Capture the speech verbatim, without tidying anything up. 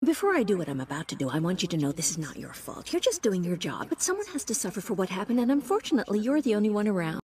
Before I do what I'm about to do, I want you to know this is not your fault. You're just doing your job, but someone has to suffer for what happened, and unfortunately, you're the only one around.